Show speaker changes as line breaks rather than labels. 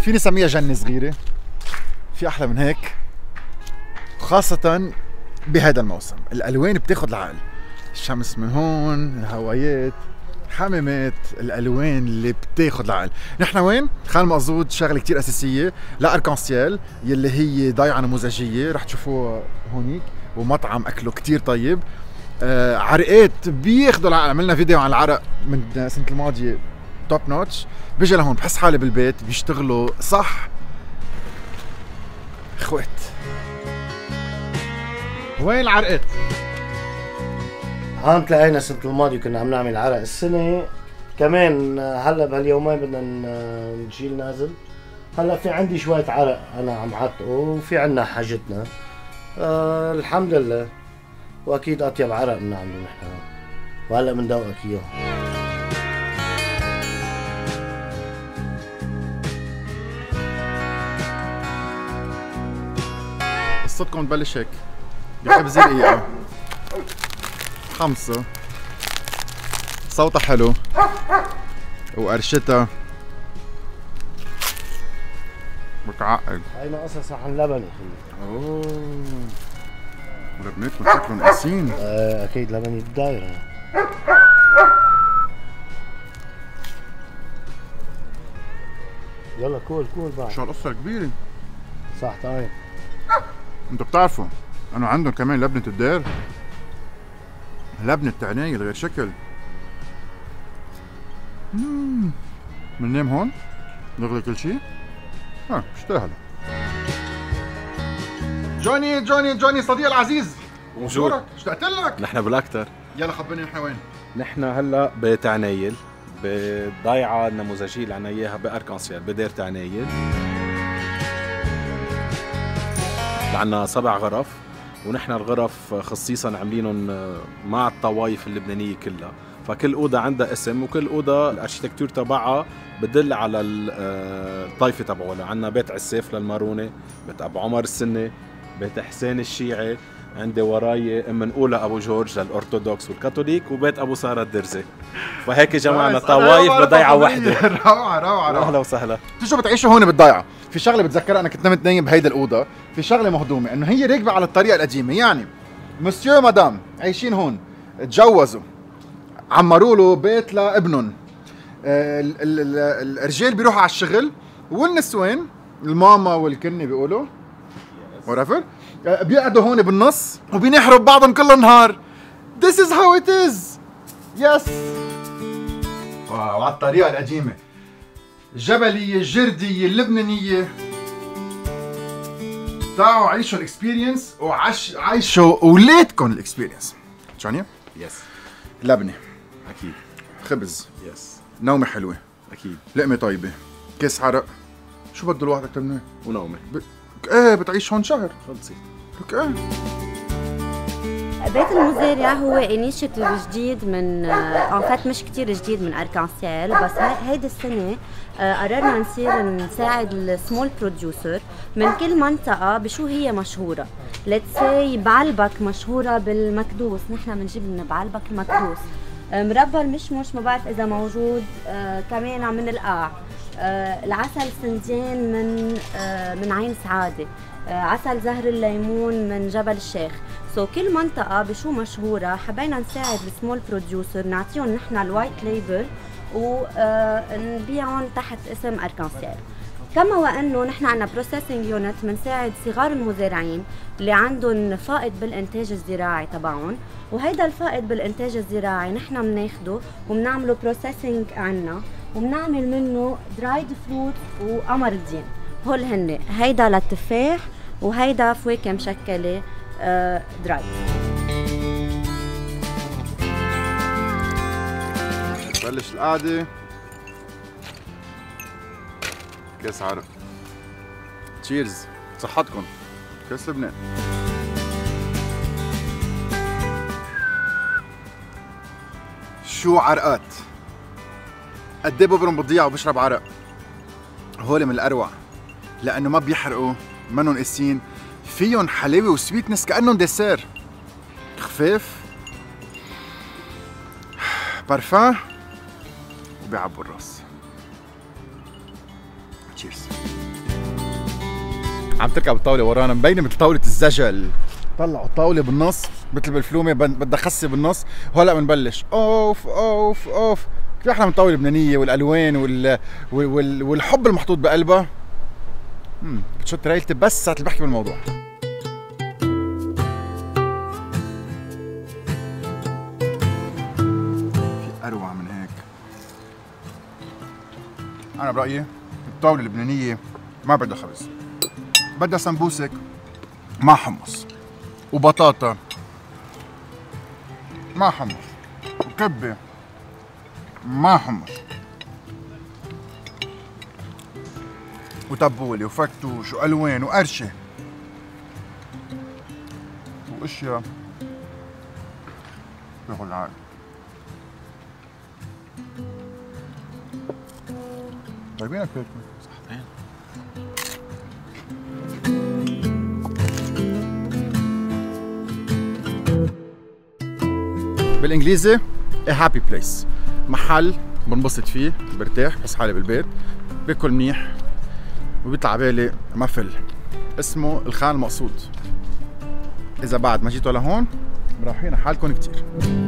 فيني سميها جنة صغيرة، في أحلى من هيك، خاصة بهذا الموسم. الألوان بتاخد العقل، الشمس من هون، الهوايات، حمامات، الألوان اللي بتاخد العقل. نحن وين؟ خان مقصود شغلة كتير أساسية لأركانسيال يلي هي ضيعة نموذجية رح تشوفوها هونيك، ومطعم أكله كتير طيب. عرقات بياخدوا العقل، عملنا فيديو عن العرق من السنة الماضية توب نوتش. بيجي لهون بحس حالي بالبيت، بيشتغلوا صح اخوات. وين العرقات؟
هون تلاقينا السنة الماضية كنا عم نعمل عرق، السنة كمان هلا بهاليومين بدنا نشيل نازل. هلا في عندي شوية عرق أنا عم عطقه، وفي عنا حاجتنا. الحمد لله، وأكيد أطيب عرق بنعمله نحن، وهلا بندوقك إياه.
قصتكم تبلش هيك بحب دقيقة 5، صوتها حلو وقرشتها بتعقد.
هاي ناقصها صحن لبن يا اخي.
اوه لبناتكم شكلهم قاسيين.
اكيد لبن الدايرة. يلا كول بعد.
شو هالقصة الكبيرة؟
صح تمام.
انتوا بتعرفوا انه عندهم كمان لبنة الدير، لبنة عناية غير شكل. بننام هون نغلي كل شيء. اشتغل. جوني صديقي العزيز،
بونجور.
اشتقت لك.
نحن بالاكثر.
يلا خبرني نحن وين؟
نحن هلا بتعنايل، بضيعة النموذجية اللي عنا اياها باركانسيال بدير تعنايل. عنا 7 غرف، ونحن الغرف خصيصا عاملينهم مع الطوايف اللبنانية كلها، فكل أوضة عندها اسم، وكل أوضة الأركيتكتور تبعها بدل على الطائفة تبعولها. عنا بيت عساف للمارونة، بيت أبو عمر السني، بيت حسين الشيعي، عندي وراي ام نقولة ابو جورج للارثوذكس والكاثوليك، وبيت ابو ساره الدرزي. فهيك جمعنا طوايف بضيعه وحده.
روعه.
اهلا وسهلا.
شو بتعيشوا هون بالضيعه؟ في شغله بتذكرها، انا كنت نمت نايم بهيدا الاوضه، في شغله مهضومه انه هي راكبه على الطريقه القديمه، يعني مسيو مدام عايشين هون، تجوزوا، عمروا له بيت لابنهم، الرجال بيروحوا على الشغل، والنسوان الماما والكني بيقولوا ورافر بيقعدوا هون بالنص وبينحروا ببعضهم كل النهار. This is how it is. Yes. وعلى الطريقة القديمة، الجبلية، الجردية، اللبنانية. تعالوا عيشوا الاكسبيرينس وعيشوا اولادكم الاكسبيرينس. جوني؟
يس.
لبنة
اكيد،
خبز،
يس،
نومة حلوة،
اكيد،
لقمة طيبة، كيس عرق، شو بده الواحد اكثر من هيك؟
ونومة.
ايه بتعيش هون شهر.
خلصي.
لك ايه.
بيت المزارع هو انيشيتيف جديد من فات مش كتير جديد من اركانسيال، بس هيدي السنه قررنا نصير نساعد السمول بروديوسر من كل منطقه بشو هي مشهوره. ليتس سي بعلبك مشهوره بالمكدوس، نحن بنجيب من بعلبك المكدوس. مربى المشمش ما بعرف اذا موجود، كمان من القاع. العسل سنديان من عين سعاده. عسل زهر الليمون من جبل الشيخ. كل منطقة بشو مشهورة حبينا نساعد السمول بروديوسر، نعطيهم نحن الوايت ليبل ونبيعهم تحت اسم اركانسيال. كما وانه نحن عندنا بروسيسنج يونت بنساعد صغار المزارعين اللي عندهم فائض بالانتاج الزراعي تبعهم، وهيدا الفائض بالانتاج الزراعي نحن بناخده وبنعمله بروسيسنج عنا، وبنعمل منه درايد فروت وقمر الدين. هول هن، هيدا للتفاح وهيدا فواكه مشكله دراي.
بلش القعده، كاس عرق. تشيرز، صحتكم. كاس لبنان. شو عرقات، قد ايه ببرم بالضيعه وبشرب عرق. هول من الاروع لانه ما بيحرقوا، منن قاسيين، فيهم حلاوه وسويتنس كانهم ديسير، خفاف، بارفان، وبيعبوا الراس. تشيرز. عم تركب الطاوله ورانا مبينه مثل طاوله الزجل. طلعوا الطاوله بالنص مثل بالفلومه بدها خسه بالنص، وهلا بنبلش. اوف اوف اوف، كثير احلى من الطاوله اللبنانيه والالوان والحب المحطوط بقلبها. بتشط ريلتي بس ساعه اللي بحكي بالموضوع. في اروع من هيك. انا برايي الطاوله اللبنانيه ما بدها خبز، بدها سمبوسك مع حمص وبطاطا مع حمص وكبه مع حمص وتبولة وفتوش والوان وقرشه واشياء بياخد العقل. طيبينك هيك صحتين. بالانجليزي a happy place، محل بنبسط فيه، برتاح، بحس حالي بالبيت، باكل منيح، وبيطلع على بالي مفل اسمه الخان المقصود. اذا بعد ما جيتوا لهون مريحين حالكم كتير.